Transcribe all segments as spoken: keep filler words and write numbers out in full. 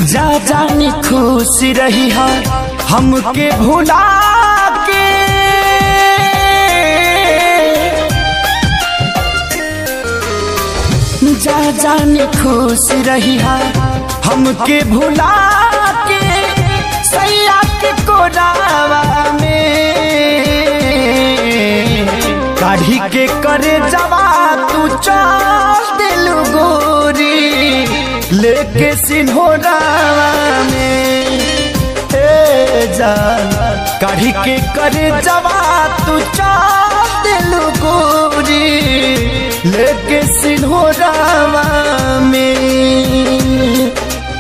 जा जानी खुश रही है हमके भुला के, जा जानी खुश रही है हमके भुला के, सैया के कोरावा में काढ़ी के करे जवा तू चल दिल गोरी लेके सिन्होरावा में। ए जान काढ़ी के करे जवा तू चल दिल गोरी लेके सिन्होरावा में।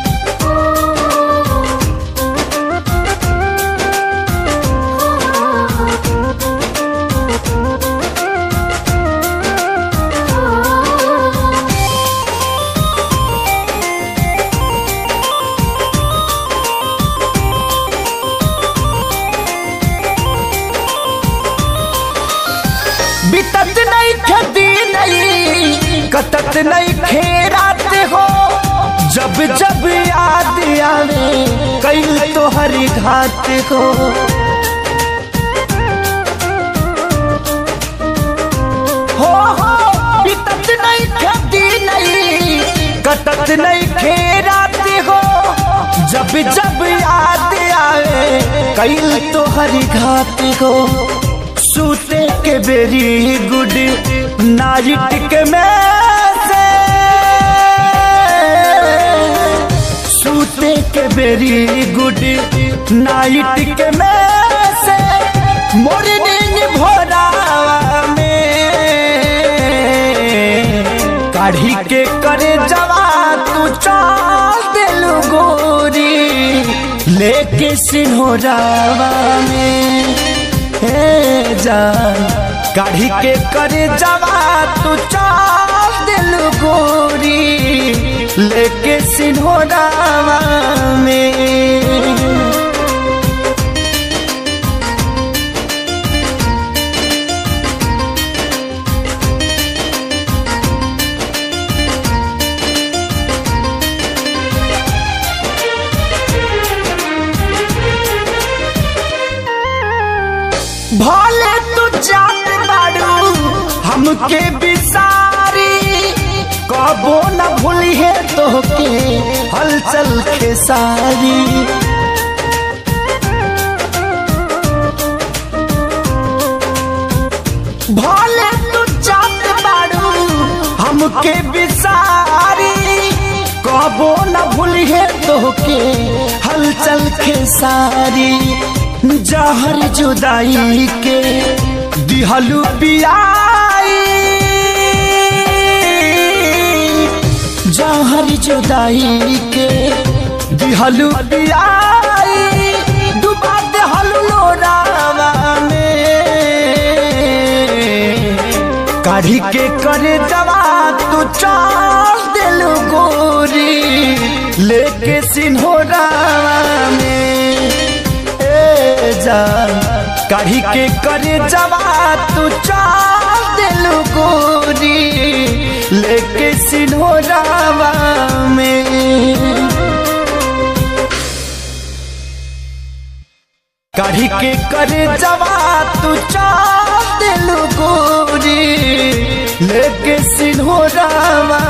बितत नहीं खेती नहीं कतत नहीं खेरात हो, जब जब याद आवे कई तो हरी घात हो। हो हो बितत नहीं खेती नहीं कतत नहीं खेरात हो, जब जब याद आवे कई तो हरी घात हो। सूते के बेरी गुड नाइट के में से, सूते के बेरी गुड नाइट के में से, मॉर्निंग भोरावा में काढ़ी के करे जवा तू चल दिल गोरी लेके सिन्होरावा में। हे जान काढ़ी के करे जवा तू चल दिल गोरी लेके सिन्होरावा में। भले तू जान बाड़ू हमके बिसारी, कबो न भूली है तोहके हलचल खेसारी। भले तू जान बाड़ू हमके बिसारी, कबो न भूली है तोहके हलचल खेसारी। जहर जुदाई के दिहलू पियाई, जहर जुदाई के दिहलू पियाई, डुबा देहलू लोरावा में काढ़ी के करे जवा तू चल दिल गोरी लेके सिन्होरावा में। काढ़ी के करे जवा तू चल दिल गोरी लेके सिन्होरावा में। काढ़ी के करे जवा तू चल दिल गोरी लेके सिन्होरावा